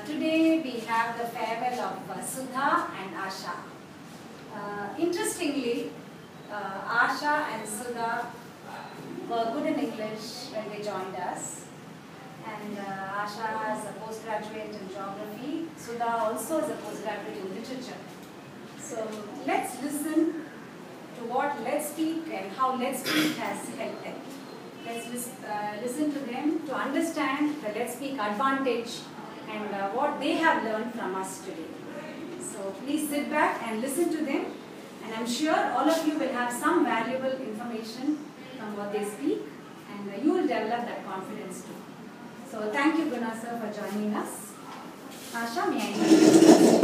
Today we have the farewell of Sudha and Asha. Interestingly, Asha and Sudha were good in English when they joined us. And Asha is a postgraduate in geography. Sudha also is a postgraduate in literature. So let's listen to what Let's Speak and how Let's Speak has helped them. Let's listen to them to understand the Let's Speak advantage and what they have learned from us today. So please sit back and listen to them, and I'm sure all of you will have some valuable information from what they speak, and you will develop that confidence too. So thank you, Guna sir, for joining us. Asha, may I introduce you?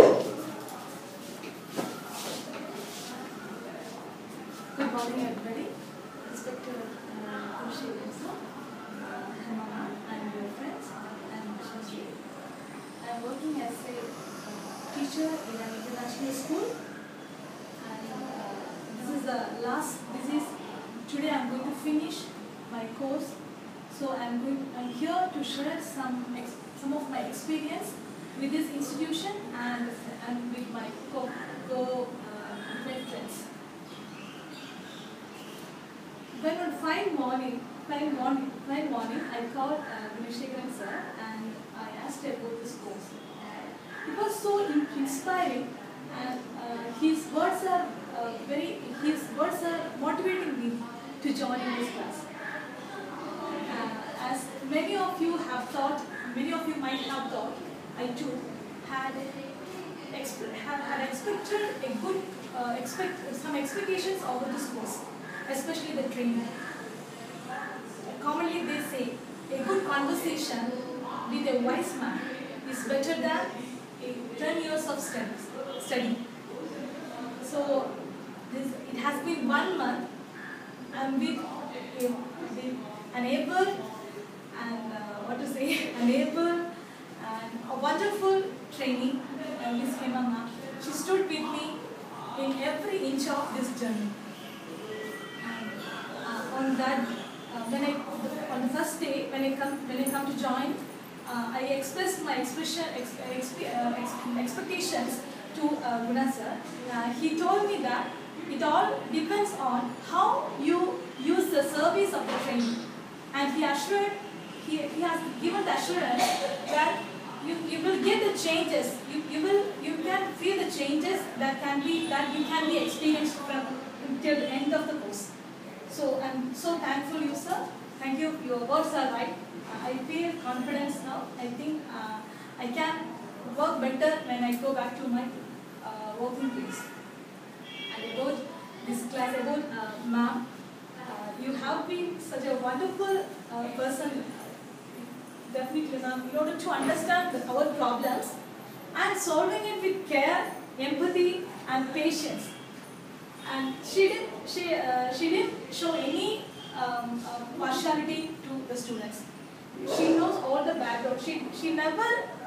Good morning, everybody. Respected Kushil sir, Hemana, and your friends, and Shashri. I am working as a teacher in an international school, and today I am going to finish my course. So I'm here to share some of my experience with this institution and with my friends. When on fine morning, I called Gunashekaran sir and I asked about this course. It was so inspiring, and his words are motivating me to join in this class. As many of you might have thought, I too had expected some expectations over this course, especially the training. Commonly they say a good conversation with a wise man is better than 10 years of study. So it has been 1 month. I'm with an able and a wonderful trainee, Ms. Hemana. She stood with me in every inch of this journey. And on the first day when I come to join, I expressed my expectations to Guna sir. He told me that it all depends on how you use the service of the training, and he has given the assurance that you will get the changes. You can feel the changes that you can be experienced from till the end of the course. So I'm so thankful you, sir. Thank you. Your words are right. I feel confidence now. I think I can work better when I go back to my working place. And about this class, ma'am, you have been such a wonderful person. Definitely, ma'am, in order to understand our problems and solving it with care, empathy, and patience. And she didn't show any partiality to the students. She knows all the background. She never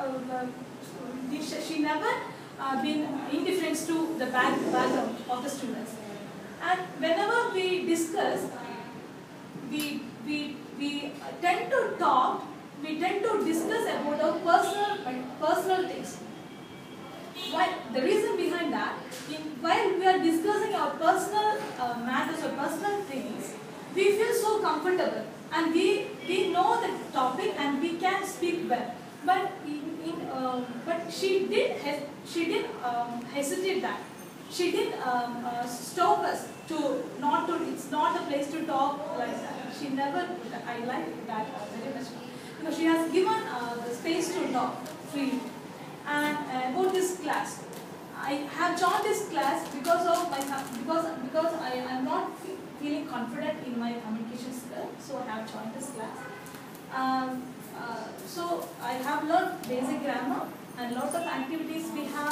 been indifferent to the background of the students. And whenever we discuss, we tend to talk. We tend to discuss about our personal things. The reason behind that, while we are discussing our personal matters or personal things, we feel so comfortable and we know the topic and we can speak well. But she didn't hesitate that. She didn't stop us it's not the place to talk like that. She never. I like that very much. Because she has given the space to talk freely. And about this class, I have joined this class because I am not feeling confident in my communication skills, so I have joined this class. So I have learned basic grammar and lot of activities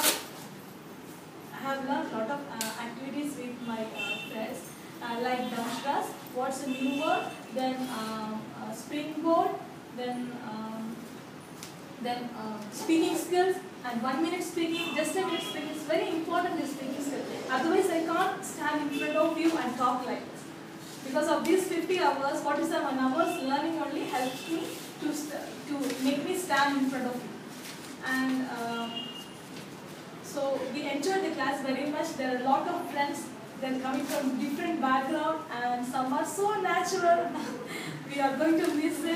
I have learned lot of activities with my friends, like Damshras, what's a new word, then springboard, then speaking skills, and 1 minute speaking, just a minute speaking. It's very important, this speaking skill. Otherwise, I can't stand in front of you and talk like this. Because of these 50 hours, 47 hours, learning only helps me to make me stand in front of you. And so we enjoyed the class very much. There are a lot of friends. They're coming from different background, and some are so natural. We are going to miss it.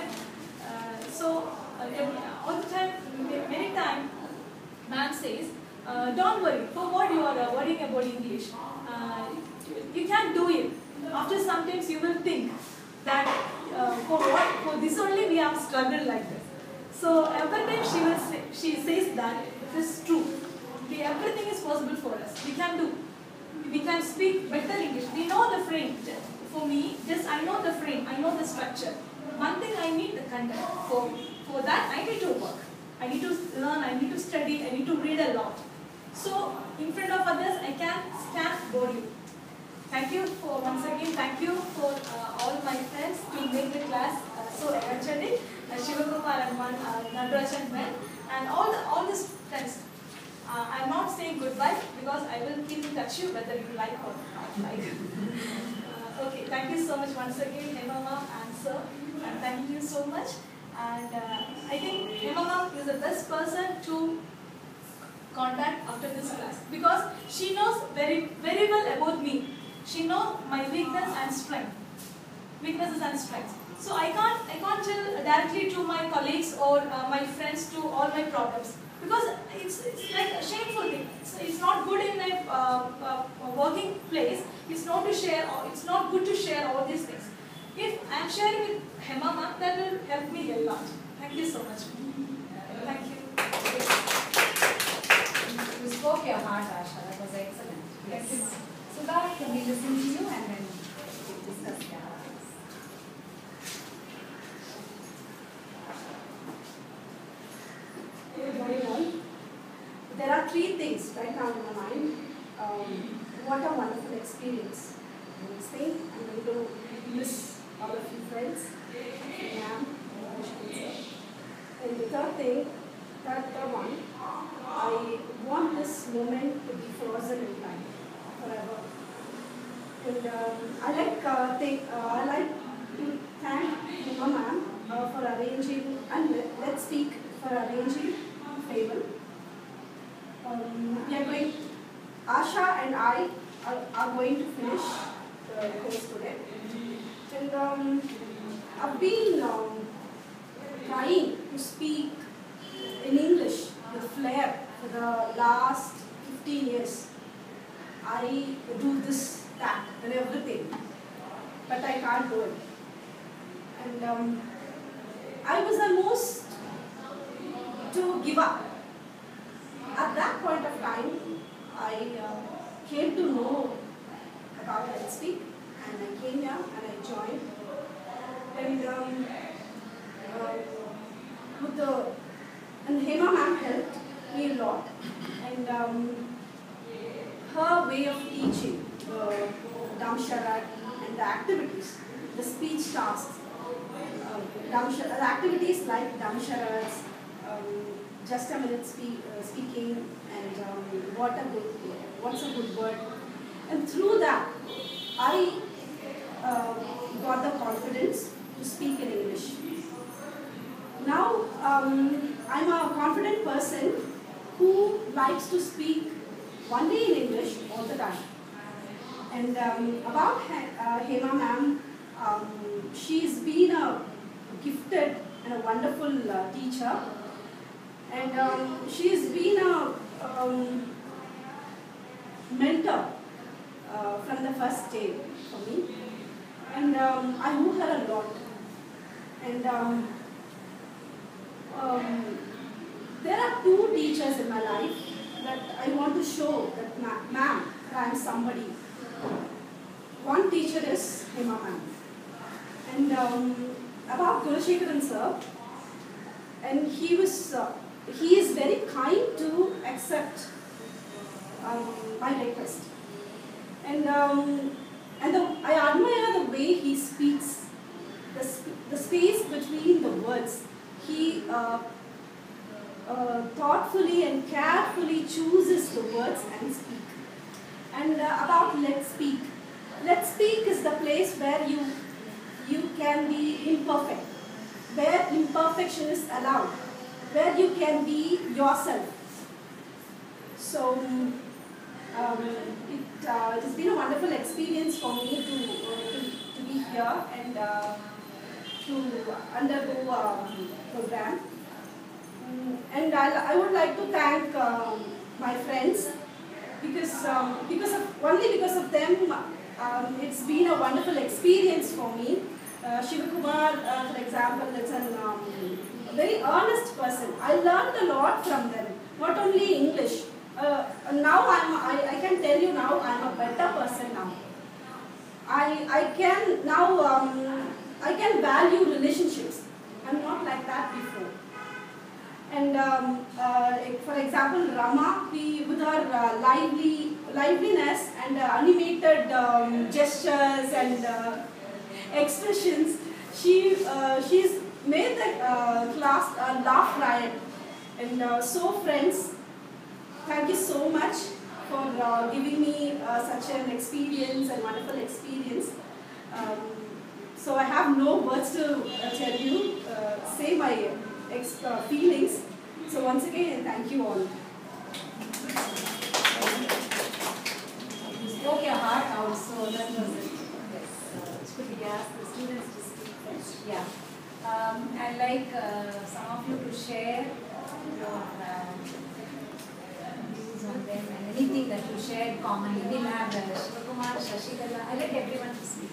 All the time, many times, ma'am says, don't worry, for what you are worrying about English. You can do it. After sometimes you will think that for this only we have struggled like this. So every time she says that it is true. Everything is possible for us. We can do. We can speak better English. We know the frame. For me, just I know the frame. I know the structure. One thing I need the content. For that I need to work. I need to learn. I need to study. I need to read a lot. So in front of others, I can bore you. Thank you for once again. Thank you for all my friends to make the class so energetic. Shivakumar and Natarajan and all these friends. I'm not saying goodbye because I will keep in touch you whether you like or not like. Okay, thank you so much once again, Hema ma'am and sir. And thank you so much. And I think Hema ma'am is the best person to contact after this class because she knows very well about me. She knows my weakness and strength. Weaknesses and strengths. So I can't tell directly to my colleagues or my friends to all my problems because it's like a shameful thing. It's not good in a working place. It's not to share. Or it's not good to share all these things. If I am sharing with Hema ma'am, that will help me a lot. Thank you so much. Thank you. You spoke your heart, Asha. That was excellent. Yes. Thank you. Sudha, can we listen to you and then discuss your heart? Very well. There are three things right now in my mind. What a wonderful experience in Spain. I'm going to miss all of you friends. And the third one, I want this moment to be frozen in time forever. And I like to thank Hema ma'am for arranging and Let's Speak for arranging table. We are going. Asha and I are going to finish the course today. And I've been trying to speak in English with flair for the last 15 years. I do this, that, and everything, but I can't do it. And I was almost to give up. At that point of time, I came to know about Let's Speak, and I came here and I joined. And Hema ma'am helped me a lot, and her way of teaching the Damsharad and the activities, the speech tasks, the activities like Damsharads, just a minute speaking, and what's a good word. And through that, I got the confidence to speak in English. Now, I'm a confident person who likes to speak only in English all the time. And about Hema ma'am, she's been a gifted and a wonderful teacher. And she's been a mentor from the first day for me. And I owe her a lot. And there are two teachers in my life that I want to show that ma'am, I am somebody. One teacher is Hema ma'am. And about Gulashekaran sir, and he is very kind to accept my request. And I admire the way he speaks, the space between the words. He thoughtfully and carefully chooses the words and speak. And about Let's Speak. Let's Speak is the place where you can be imperfect, where imperfection is allowed. where you can be yourself. So it has been a wonderful experience for me to be here and to undergo a program. And I would like to thank my friends because only because of them it's been a wonderful experience for me. Shivakumar, for example, is a very earnest person. I learned a lot from them, not only English. Now I can tell you now I'm a better person now. I can now I can value relationships. I'm not like that before. And for example, Rama, with her liveliness and animated gestures and expressions, she's made the class laugh riot. And so friends, thank you so much for giving me such an experience and wonderful experience. So I have no words to tell you, say my feelings. So once again, thank you all. You spoke your heart out, so that was it. Yes. Should we ask the students to speak first? Yeah. I'd like some of you to share your views on them and anything that you shared commonly. We'll have Shivakumar, Shashikala. I'd like everyone to speak.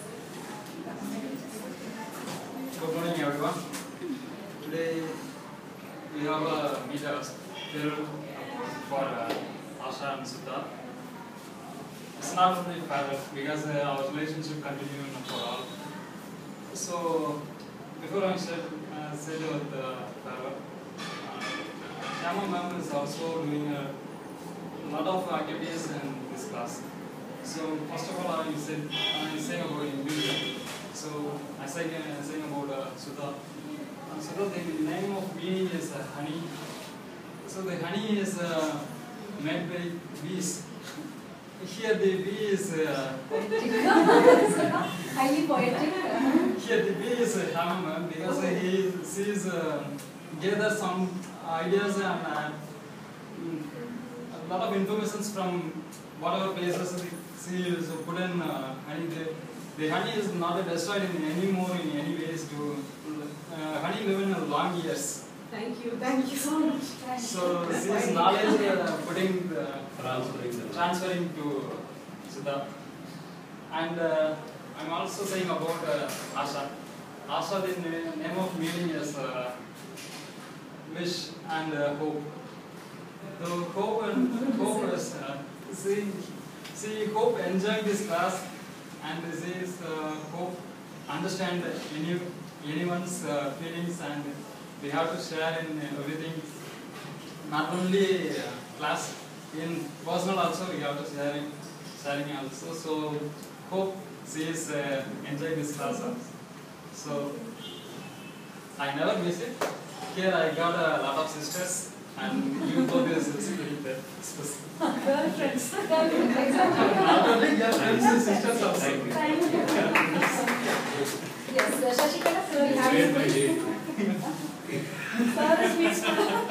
Good morning, everyone. Today we have a meetup filled for Asha and Sudha. It's not only farewell because our relationship continues for all. So before I say about the farewell, Yama ma'am is also doing a lot of activities in this class. So first of all, I say about individual. So I say about Sudha. Sudha, the name of meaning is honey. So the honey is made by bees. Here the bee is highly poetic. Here the bee is Hama because he sees gather some ideas and a lot of information from whatever places she is put in honey. The honey is not destroyed anymore in any ways. Honey live in long years. Thank you so much. So this knowledge putting transferring to Sudha. And I'm also saying about Asha. Asha, the name of meaning is wish and hope. The hope is see hope enjoying this class, and this is hope understand anyone's feelings, and we have to share in everything, not only class, in personal also we have to sharing also. So hope she is enjoying this class also. So I never miss it. Here I got a lot of sisters, and you both is sisters. Girlfriends. Not only girlfriends, sisters also. Thank you. Yes, Shashikala, so we have you. Sir speaks.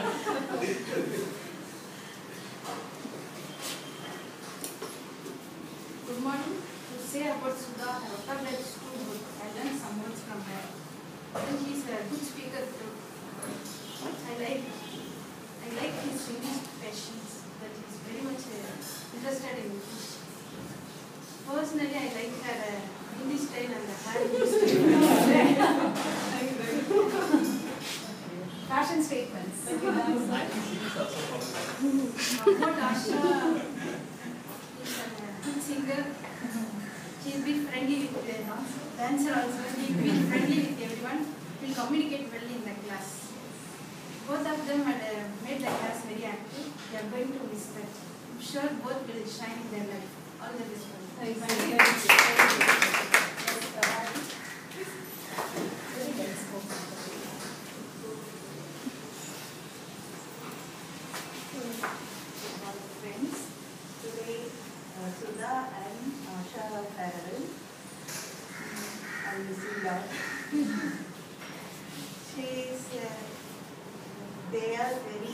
Good morning. To say about Sudha, I have read school book. I learned some words from her. And she is a good speaker too. I like his English passions, that he is very much interested in English. Personally, I like her Hindi style and her Hindi style. Fashion statements. About Asha, she is a good singer. She is very friendly with the dancer also. She is very friendly with everyone. Will communicate well in the class. Both of them had made the class very active. They are going to miss that. I'm sure both will shine in their life. All the best. Very well spoken. Friends, today Sudha and Asha are farewell. I'm missing that. She is are very